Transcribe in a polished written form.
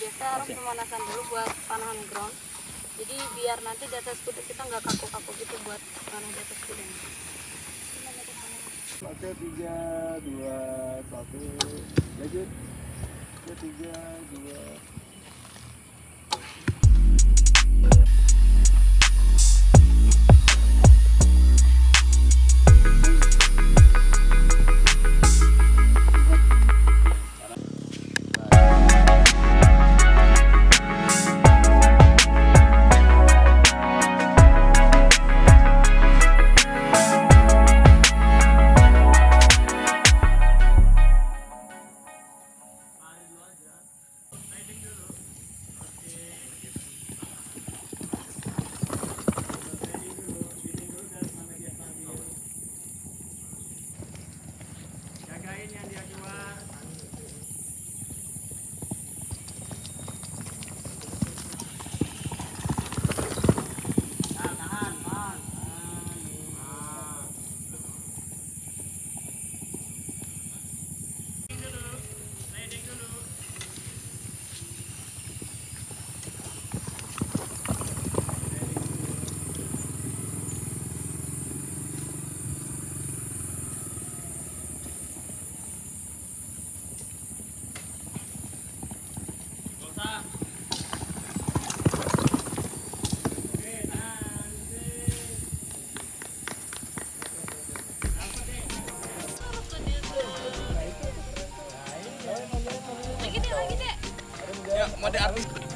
biasa harus pemanasan dulu buat panahan ground. Jadi biar nanti di atas kuda kita nggak kaku-kaku gitu buat panah di atas kuda. Oke, 3, 2, 1, lanjut. 3, 2. Lagi deh. Ya, mode artis.